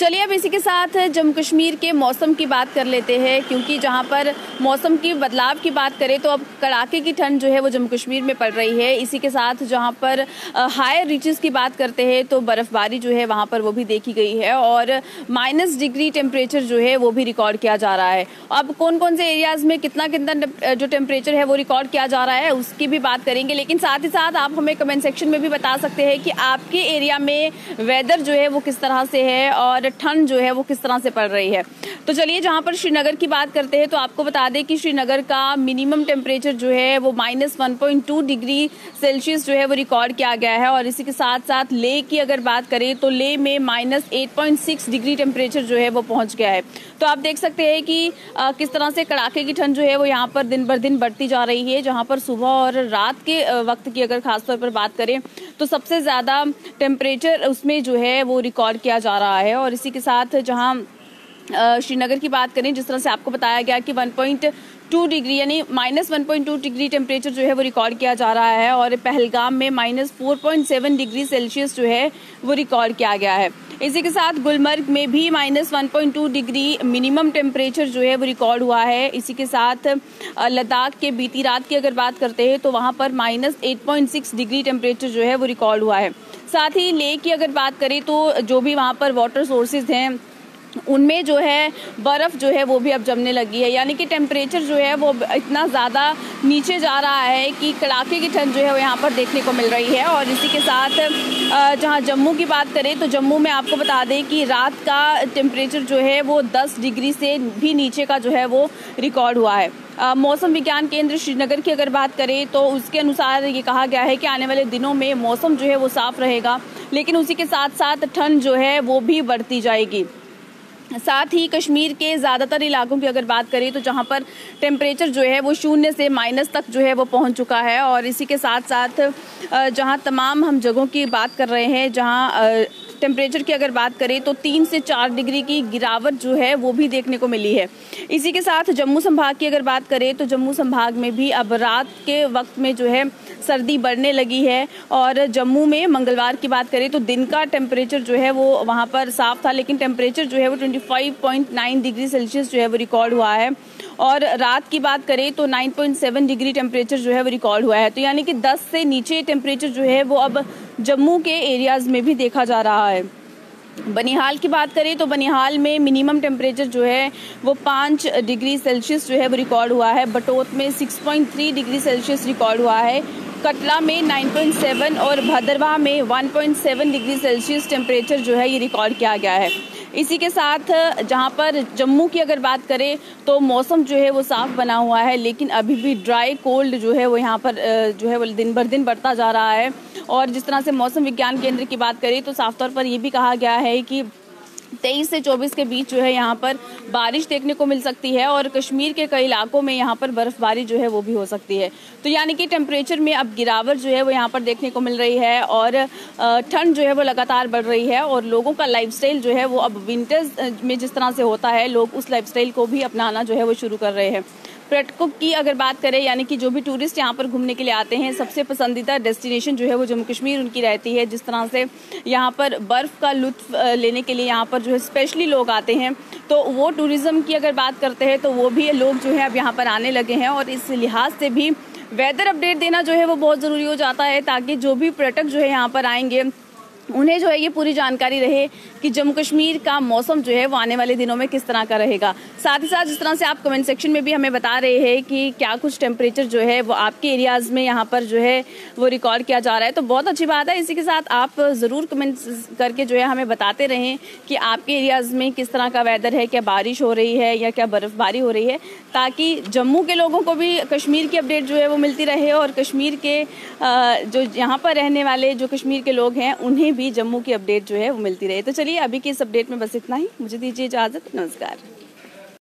चलिए अब इसी के साथ जम्मू कश्मीर के मौसम की बात कर लेते हैं, क्योंकि जहां पर मौसम की बदलाव की बात करें तो अब कड़ाके की ठंड जो है वो जम्मू कश्मीर में पड़ रही है। इसी के साथ जहां पर हायर रीचेस की बात करते हैं तो बर्फबारी जो है वहां पर वो भी देखी गई है और माइनस डिग्री टेम्परेचर जो है वो भी रिकॉर्ड किया जा रहा है। अब कौन कौन से एरियाज में कितना कितना जो टेम्परेचर है वो रिकॉर्ड किया जा रहा है उसकी भी बात करेंगे, लेकिन साथ ही साथ आप हमें कमेंट सेक्शन में भी बता सकते हैं कि आपके एरिया में वेदर जो है वो किस तरह से है और ठंड जो है वो किस तरह से पड़ रही है। तो चलिए जहां पर श्रीनगर की बात करते हैं तो आपको बता दें कि श्रीनगर का मिनिमम टेम्परेचर जो है वो -1.2 डिग्री सेल्सियस जो है वो रिकॉर्ड किया गया है और इसी के साथ साथ लेह की अगर बात करें तो लेह में -8.6 डिग्री टेम्परेचर जो है वो पहुंच गया है। तो आप देख सकते हैं कि किस तरह से कड़ाके की ठंड जो है वो यहाँ पर दिन बर दिन बढ़ती जा रही है। जहां पर सुबह और रात के वक्त की अगर खासतौर पर बात करें तो सबसे ज्यादा टेम्परेचर उसमें जो है वो रिकॉर्ड किया जा रहा है। और इसी के साथ जहां श्रीनगर की बात करें, जिस तरह से आपको बताया गया कि 1.2 डिग्री यानी -1.2 डिग्री टेम्परेचर जो है वो रिकॉर्ड किया जा रहा है और पहलगाम में -4.7 डिग्री सेल्सियस जो है वो रिकॉर्ड किया गया है। इसी के साथ गुलमर्ग में भी -1.2 डिग्री मिनिमम टेम्परेचर जो है वो रिकॉर्ड हुआ है। इसी के साथ लद्दाख के बीती रात की अगर बात करते हैं तो वहां पर -8.6 डिग्री टेम्परेचर जो है वो रिकॉर्ड हुआ है। साथ ही लेह की अगर बात करें तो जो भी वहां पर वाटर सोर्सेज हैं उनमें जो है बर्फ जो है वो भी अब जमने लगी है, यानी कि टेम्परेचर जो है वो इतना ज़्यादा नीचे जा रहा है कि कड़ाके की ठंड जो है वो यहाँ पर देखने को मिल रही है। और इसी के साथ जहाँ जम्मू की बात करें तो जम्मू में आपको बता दें कि रात का टेम्परेचर जो है वो 10 डिग्री से भी नीचे का जो है वो रिकॉर्ड हुआ है। मौसम विज्ञान केंद्र श्रीनगर की अगर बात करें तो उसके अनुसार ये कहा गया है कि आने वाले दिनों में मौसम जो है वो साफ रहेगा, लेकिन उसी के साथ साथ ठंड जो है वो भी बढ़ती जाएगी। साथ ही कश्मीर के ज़्यादातर इलाकों की अगर बात करें तो जहां पर टेम्परेचर जो है वो 0 से माइनस तक जो है वो पहुंच चुका है। और इसी के साथ साथ जहां तमाम हम जगहों की बात कर रहे हैं जहां टेम्परेचर की अगर बात करें तो 3 से 4 डिग्री की गिरावट जो है वो भी देखने को मिली है। इसी के साथ जम्मू संभाग की अगर बात करें तो जम्मू संभाग में भी अब रात के वक्त में जो है सर्दी बढ़ने लगी है। और जम्मू में मंगलवार की बात करें तो दिन का टेम्परेचर जो है वो वहां पर साफ था, लेकिन टेम्परेचर जो है वो 25.9 डिग्री सेल्सियस जो है वो रिकॉर्ड हुआ है। और रात की बात करें तो 9.7 डिग्री टेम्परेचर जो है वो रिकॉर्ड हुआ है। तो यानी कि 10 से नीचे टेम्परेचर जो है वो अब जम्मू के एरियाज में भी देखा जा रहा है। बनिहाल की बात करें तो बनिहाल में मिनिमम टेम्परेचर जो है वो 5 डिग्री सेल्सियस जो है वो रिकॉर्ड हुआ है। बटोत में 6.3 डिग्री सेल्सियस रिकॉर्ड हुआ है। कटला में 9.7 और भदरवाह में 1.7 डिग्री सेल्सियस टेम्परेचर जो है ये रिकॉर्ड किया गया है। इसी के साथ जहां पर जम्मू की अगर बात करें तो मौसम जो है वो साफ बना हुआ है, लेकिन अभी भी ड्राई कोल्ड जो है वो यहाँ पर जो है वो दिन भर दिन बढ़ता जा रहा है। और जिस तरह से मौसम विज्ञान केंद्र की बात करें तो साफ तौर पर यह भी कहा गया है कि 23 से 24 के बीच जो है यहाँ पर बारिश देखने को मिल सकती है और कश्मीर के कई इलाकों में यहाँ पर बर्फबारी जो है वो भी हो सकती है। तो यानी कि टेम्परेचर में अब गिरावट जो है वो यहाँ पर देखने को मिल रही है और ठंड जो है वो लगातार बढ़ रही है। और लोगों का लाइफस्टाइल जो है वो अब विंटर्स में जिस तरह से होता है लोग उस लाइफस्टाइल को भी अपनाना जो है वो शुरू कर रहे हैं। पर्यटकों की अगर बात करें, यानी कि जो भी टूरिस्ट यहाँ पर घूमने के लिए आते हैं सबसे पसंदीदा डेस्टिनेशन जो है वो जम्मू कश्मीर उनकी रहती है। जिस तरह से यहाँ पर बर्फ़ का लुत्फ लेने के लिए यहाँ पर जो है स्पेशली लोग आते हैं, तो वो टूरिज़्म की अगर बात करते हैं तो वो भी लोग जो है अब यहाँ पर आने लगे हैं। और इस लिहाज से भी वेदर अपडेट देना जो है वो बहुत ज़रूरी हो जाता है, ताकि जो भी पर्यटक जो है यहाँ पर आएंगे उन्हें जो है ये पूरी जानकारी रहे कि जम्मू कश्मीर का मौसम जो है वो आने वाले दिनों में किस तरह का रहेगा। साथ ही साथ जिस तरह से आप कमेंट सेक्शन में भी हमें बता रहे हैं कि क्या कुछ टेम्परेचर जो है वो आपके एरियाज में यहाँ पर जो है वो रिकॉर्ड किया जा रहा है, तो बहुत अच्छी बात है। इसी के साथ आप ज़रूर कमेंट करके जो है हमें बताते रहें कि आपके एरियाज में किस तरह का वेदर है, क्या बारिश हो रही है या क्या बर्फबारी हो रही है, ताकि जम्मू के लोगों को भी कश्मीर की अपडेट जो है वो मिलती रहे और कश्मीर के जो यहाँ पर रहने वाले जो कश्मीर के लोग हैं उन्हें भी जम्मू की अपडेट जो है वो मिलती रहे। तो चलिए अभी की इस अपडेट में बस इतना ही, मुझे दीजिए इजाज़त, नमस्कार।